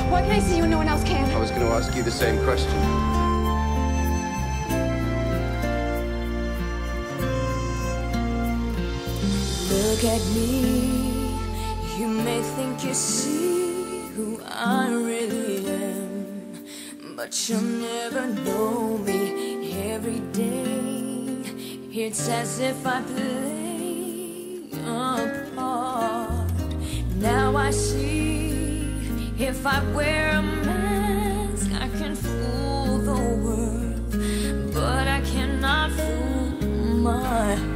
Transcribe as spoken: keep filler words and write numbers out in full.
Why can I see you and no one else can? I was going to ask you the same question. Look at me. You may think you see who I really am, but you'll never know me. Every day it's as if I play a part. Now I see, if I wear a mask I can fool the world, but I cannot fool my heart.